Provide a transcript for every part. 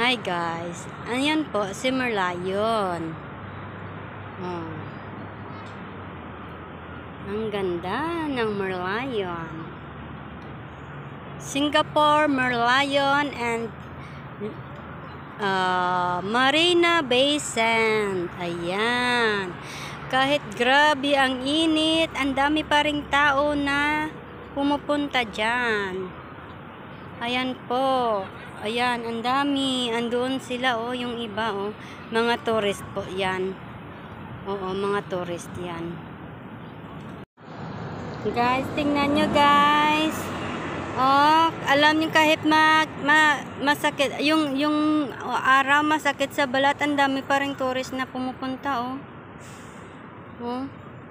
Hi guys, ayan po si MerLion. Oh. Ang ganda ng MerLion. Singapore MerLion and Marina Bay Sand. Ayan. Kahit grabe ang init, ang dami pa ring tao na pumupunta dyan. Ayan po. Ayan, ang dami. Andoon sila, oh, yung iba, oh. Mga tourist po yan. Oo, mga tourist yan. Guys, tingnan nyo, guys. Oh, alam nyo kahit masakit, yung araw masakit sa balat, ang dami pa ring tourist na pumupunta, oh. Oh.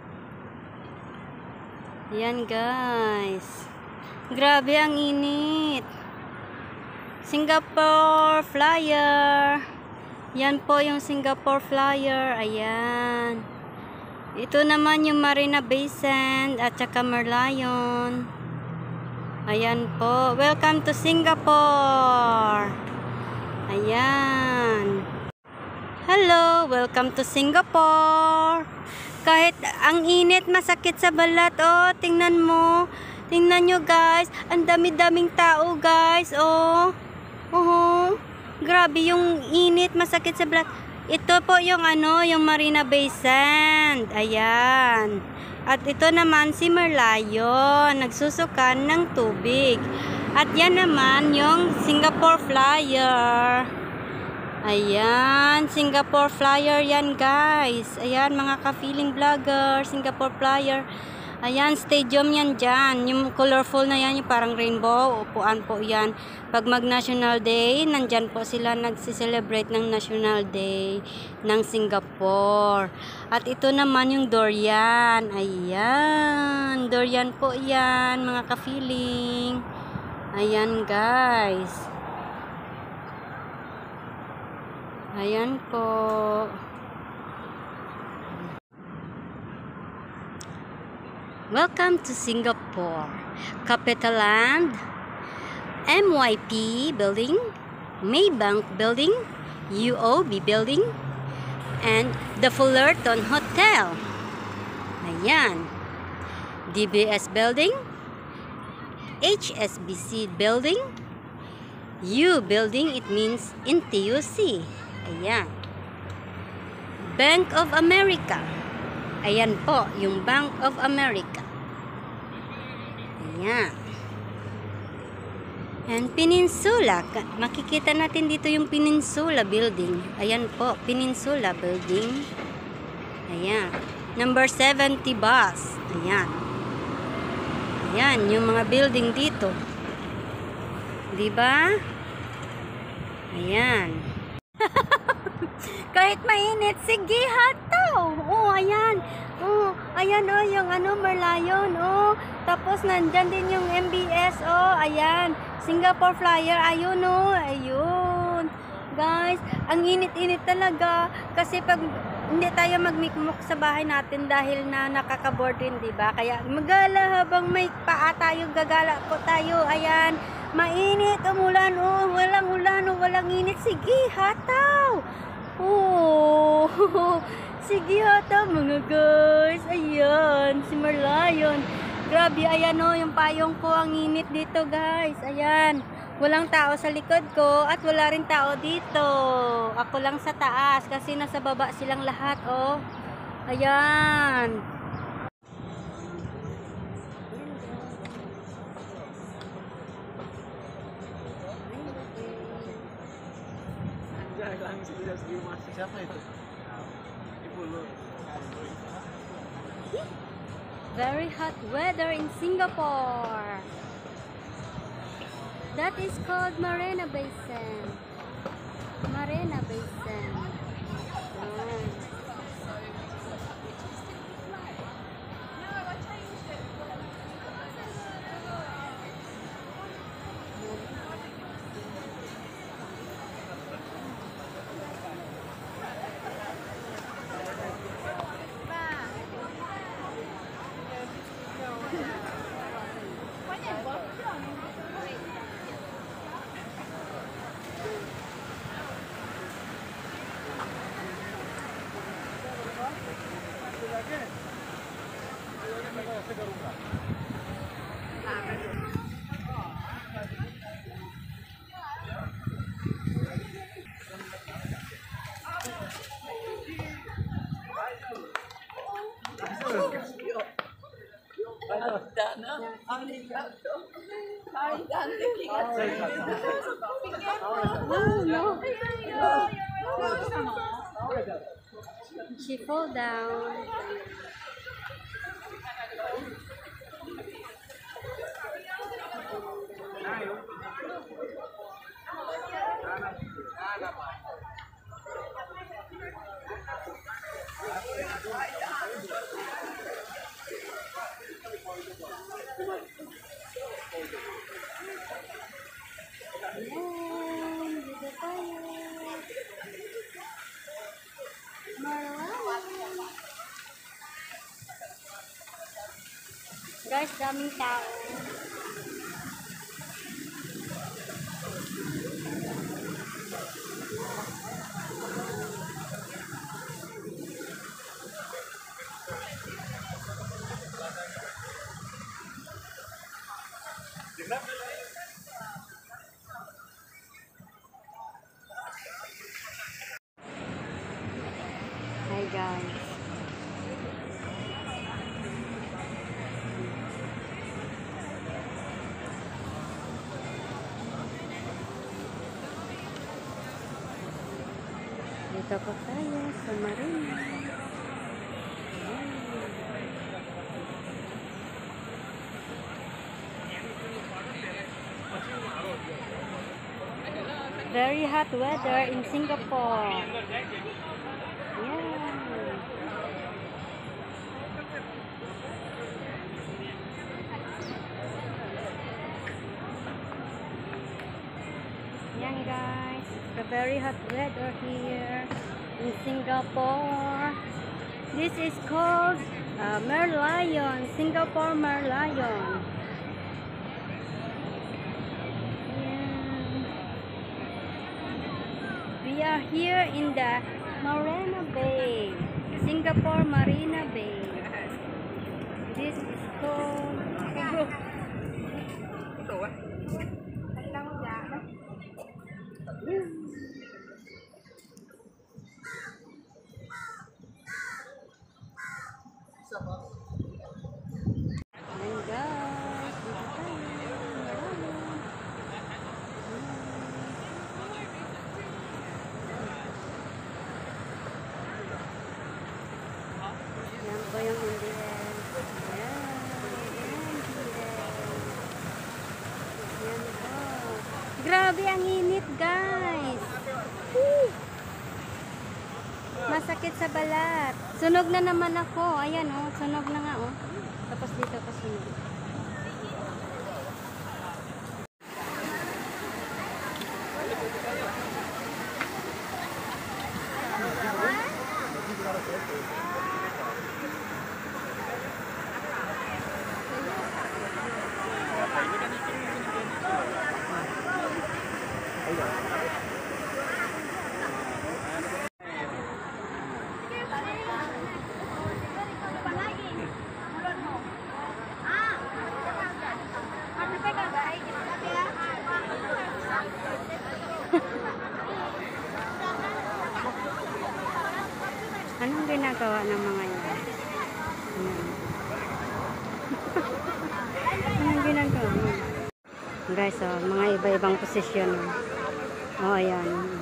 Ayan, guys. Grabe ang init. Singapore Flyer. Yan po yung Singapore Flyer. Ayan. Ito naman yung Marina Bay Sand at saka MerLion. Ayan po. Welcome to Singapore. Ayan. Hello. Welcome to Singapore. Kahit ang init, masakit sa balat. Oh, tingnan mo. Tingnan nyo, guys. Ang dami-daming tao, guys. Oh. Grabe yung init, masakit sa balat. Ito po yung yung Marina Bay Sand. Ayan. At ito naman si MerLion, nagsusukan ng tubig. At yan naman yung Singapore Flyer. Ayan, Singapore Flyer yan, guys. Ayan, mga ka-feeling vlogger, Singapore Flyer. Ayan, stadium yan dyan. Yung colorful na yan, yung parang rainbow. Upuan po yan. Pag mag-National Day, nandyan po sila nagsiselebrate ng National Day ng Singapore. At ito naman yung durian. Ayan. Durian po yan, mga ka-feeling. Ayan, guys. Ayan po. Welcome to Singapore. Capital Land, MYP Building, Maybank Building, UOB Building, and the Fullerton Hotel. Ayan. DBS Building, HSBC Building, U Building, it means NTUC. Ayan. Bank of America. Ayan po, yung Bank of America. Ayan. And Peninsula. Makikita natin dito yung Peninsula Building. Ayan po, Peninsula Building. Ayan. Number 70 bus. Ayan. Ayan, yung mga building dito. Diba? Ayan. Kahit mainit, sige, hataw. Oh, ayan. Oh, ayan, oh, yung MerLion. Oh, tapos nandyan din yung MBS. Oh, ayan. Singapore Flyer. Ayun, oh. Ayun. Guys, ang init-init talaga. Kasi pag hindi tayo magmikmok sa bahay natin dahil na nakaka-board din, diba? Kaya magala habang may paa tayo, gagala po tayo. Ayan. Mainit, umulan, oh. Walang ulan, oh. Walang init. Sige, hataw. Oh, sige ata mga guys. Ayan, si MerLion. Grabe, ayan o, yung payong ko, ang init dito guys. Ayan, walang tao sa likod ko at wala rin tao dito. Ako lang sa taas kasi nasa baba silang lahat, oh. Ayan. Siapa itu? Ibu lu. Very hot weather in Singapore. That is called Marina Bay Sand. Marina Bay Sand. Oh no. She fall down. Ayan, dito tayo. MerLion. Guys, daming tao. Hi guys. Dito po tayo sa marina. Very hot weather in Singapore. Yeah. Yan guys, it's a very hot weather here in Singapore. This is called MerLion, Singapore MerLion. We are here in the Marina Bay, Singapore Marina Bay. This is called grabe ang init guys. Masakit sa balat. Sunog na naman ako. Ayan oh, sunog na nga oh. Tapos dito pa sunog. Anong ginagawa ng mga yan? Anong ginagawa mo? Guys, oh, mga iba-ibang posisyon. Oh, ayan.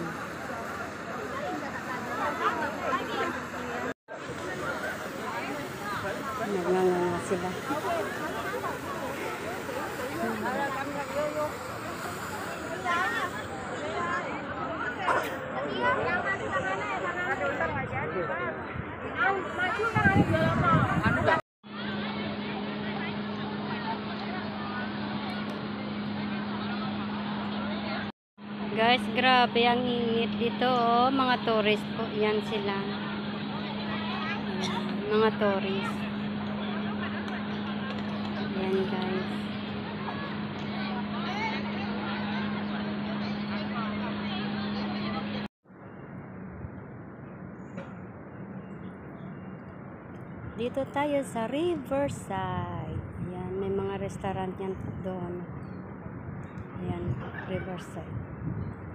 Nagnganga sila. Guys, grabe ang init dito oh. Mga tourist po, yan sila. Mga tourist. Yan guys. Dito tayo sa Riverside. Yan, may mga restaurant yan doon. Yan, Riverside.